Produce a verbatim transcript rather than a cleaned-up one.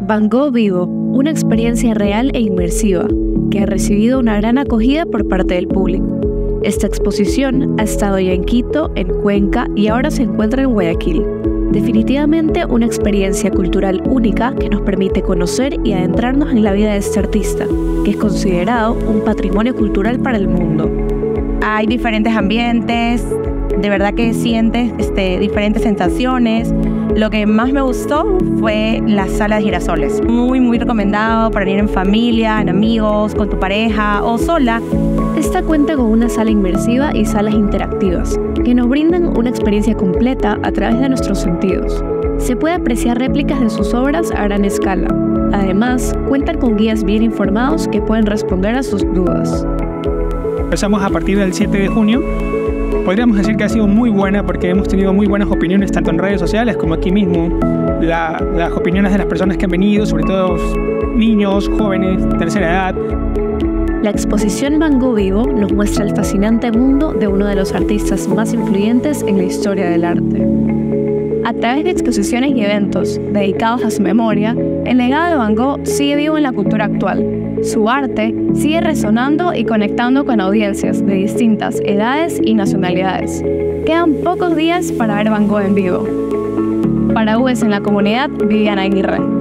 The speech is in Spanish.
Van Gogh Vivo, una experiencia real e inmersiva, que ha recibido una gran acogida por parte del público. Esta exposición ha estado ya en Quito, en Cuenca y ahora se encuentra en Guayaquil. Definitivamente una experiencia cultural única que nos permite conocer y adentrarnos en la vida de este artista, que es considerado un patrimonio cultural para el mundo. Hay diferentes ambientes, de verdad que sientes este, diferentes sensaciones. Lo que más me gustó fue la sala de girasoles. Muy, muy recomendado para ir en familia, en amigos, con tu pareja o sola. Esta cuenta con una sala inmersiva y salas interactivas, que nos brindan una experiencia completa a través de nuestros sentidos. Se puede apreciar réplicas de sus obras a gran escala. Además, cuentan con guías bien informados que pueden responder a sus dudas. Empezamos a partir del siete de junio. Podríamos decir que ha sido muy buena porque hemos tenido muy buenas opiniones tanto en redes sociales como aquí mismo. La, las opiniones de las personas que han venido, sobre todo niños, jóvenes, tercera edad. La exposición Van Gogh Vivo nos muestra el fascinante mundo de uno de los artistas más influyentes en la historia del arte. A través de exposiciones y eventos dedicados a su memoria, el legado de Van Gogh sigue vivo en la cultura actual. Su arte sigue resonando y conectando con audiencias de distintas edades y nacionalidades. Quedan pocos días para ver Van Gogh en vivo. Para U E S en la Comunidad, Viviana Aguirre.